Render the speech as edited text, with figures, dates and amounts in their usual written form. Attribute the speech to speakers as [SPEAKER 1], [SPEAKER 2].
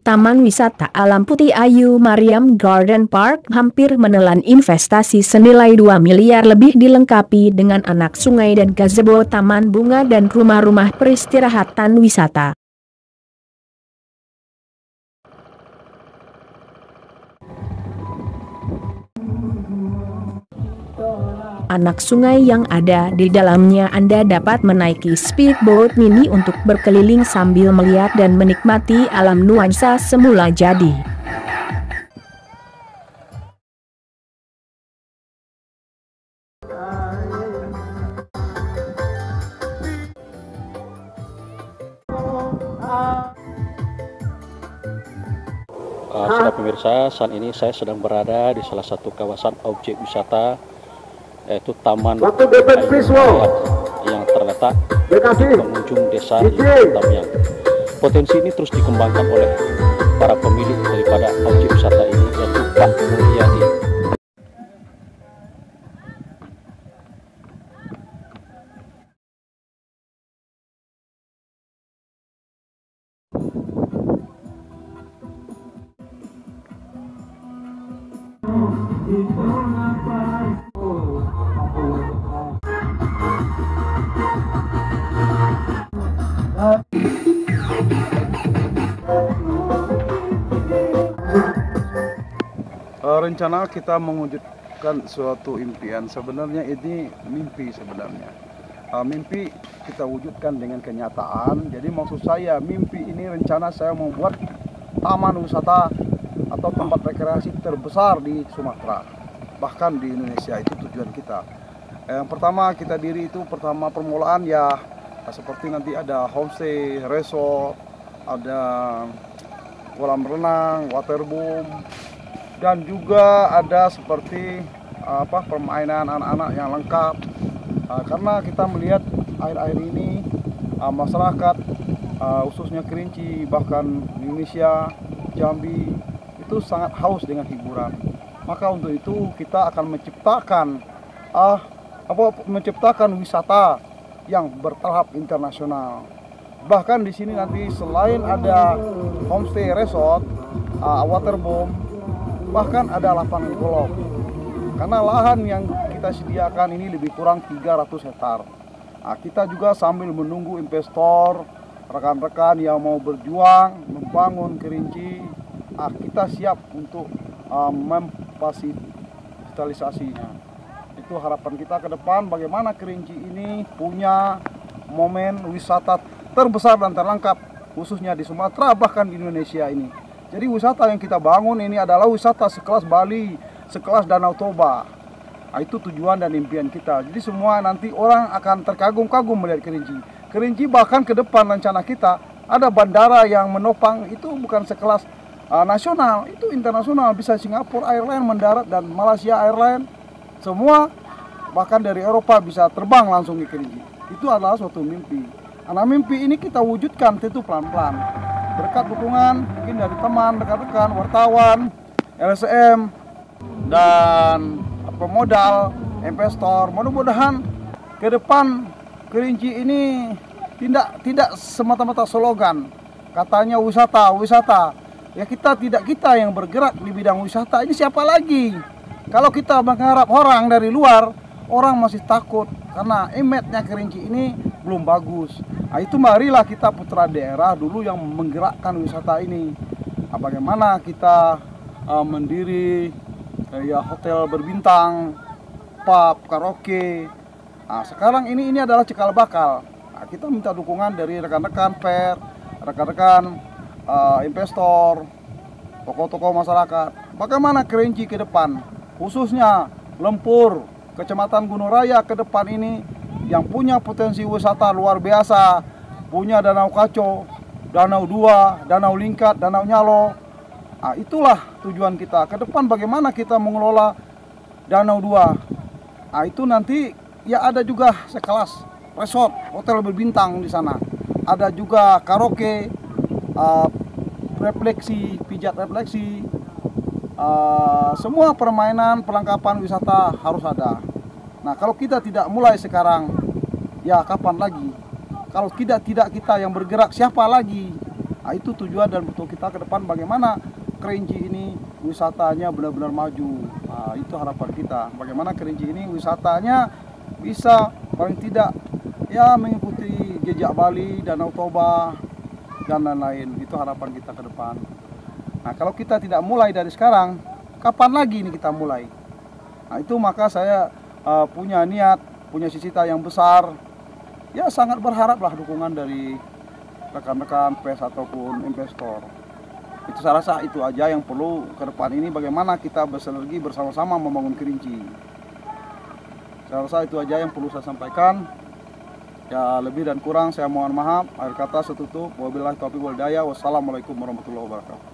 [SPEAKER 1] Taman Wisata Alam Putih Ayu Mariam Garden Park hampir menelan investasi senilai 2 miliar lebih dilengkapi dengan anak sungai dan gazebo taman bunga dan rumah-rumah peristirahatan wisata. Anak sungai yang ada di dalamnya Anda dapat menaiki speedboat mini untuk berkeliling sambil melihat dan menikmati alam nuansa semula jadi.
[SPEAKER 2] Saudara pemirsa, saat ini saya sedang berada di salah satu kawasan objek wisata, yaitu Taman yang terletak di penghujung desa Tamyang. Potensi ini terus dikembangkan oleh para pemilik daripada objek wisata ini, yaitu Pak Mulyadi.
[SPEAKER 3] Rencana kita mewujudkan suatu impian, sebenarnya ini mimpi sebenarnya. Mimpi kita wujudkan dengan kenyataan. Jadi maksud saya mimpi ini rencana saya membuat taman wisata atau tempat rekreasi terbesar di Sumatera, bahkan di Indonesia. Itu tujuan kita. Yang pertama kita diri itu permulaan ya seperti nanti ada homestay, resort, ada kolam renang, waterboom, dan juga ada seperti permainan anak-anak yang lengkap. Karena kita melihat air-air ini masyarakat khususnya Kerinci, bahkan Indonesia, Jambi itu sangat haus dengan hiburan. Maka untuk itu kita akan menciptakan wisata yang bertahap internasional. Bahkan di sini nanti selain ada homestay, resort, waterboom, bahkan ada lapangan golf. Karena lahan yang kita sediakan ini lebih kurang 300 hektar. Kita juga sambil menunggu investor, rekan-rekan yang mau berjuang membangun Kerinci, kita siap untuk memfasilitasinya. Itu harapan kita ke depan, bagaimana Kerinci ini punya momen wisata terbesar dan terlengkap, khususnya di Sumatera bahkan di Indonesia ini. Jadi wisata yang kita bangun ini adalah wisata sekelas Bali, sekelas Danau Toba. Itu tujuan dan impian kita. Jadi semua nanti orang akan terkagum-kagum melihat Kerinci. Kerinci bahkan ke depan rencana kita ada bandara yang menopang, itu bukan sekelas nasional, itu internasional. Bisa Singapura Airlines mendarat dan Malaysia Airlines, semua bahkan dari Eropa bisa terbang langsung ke Kerinci. Itu adalah suatu mimpi. Karena mimpi ini kita wujudkan tentu pelan-pelan, berkat dukungan mungkin dari teman, rekan-rekan, wartawan, LSM, dan pemodal, investor. Mudah-mudahan ke depan Kerinci ini tidak semata-mata slogan, katanya wisata. Ya kita yang bergerak di bidang wisata ini siapa lagi? Kalau kita mengharap orang dari luar, orang masih takut karena image-nya Kerinci ini belum bagus. Itu marilah kita putra daerah dulu yang menggerakkan wisata ini. Bagaimana kita mendiri hotel berbintang, pub, karaoke. Sekarang ini adalah cikal bakal. Kita minta dukungan dari rekan-rekan PER, rekan-rekan investor, tokoh-tokoh masyarakat. Bagaimana Kerinci ke depan, khususnya Lempur, Kecamatan Gunung Raya ke depan ini yang punya potensi wisata luar biasa, punya Danau Kaco, Danau Dua, Danau Lingkat, Danau Nyalo. Itulah tujuan kita. Ke depan bagaimana kita mengelola Danau Dua. Itu nanti ya ada juga sekelas resort, hotel berbintang di sana. Ada juga karaoke, pijat refleksi, semua permainan, perlengkapan wisata harus ada. Nah, kalau kita tidak mulai sekarang, ya kapan lagi? Kalau tidak kita yang bergerak, siapa lagi? Nah, itu tujuan dan bentuk kita ke depan bagaimana Kerinci ini wisatanya benar-benar maju. Nah, itu harapan kita. Bagaimana Kerinci ini wisatanya bisa paling tidak ya mengikuti jejak Bali, Danau Toba, dan lain-lain. Itu harapan kita ke depan. Nah, kalau kita tidak mulai dari sekarang, kapan lagi ini kita mulai? Nah, itu maka saya punya niat, punya cita-cita yang besar. Ya sangat berharaplah dukungan dari rekan-rekan pers ataupun investor. Itu saya rasa itu aja yang perlu ke depan ini, bagaimana kita bersinergi bersama-sama membangun Kerinci. Saya rasa itu aja yang perlu saya sampaikan. Ya lebih dan kurang saya mohon maaf. Akhir kata saya tutup. Wabillahi taufiq wal hidayah. Wassalamualaikum warahmatullahi wabarakatuh.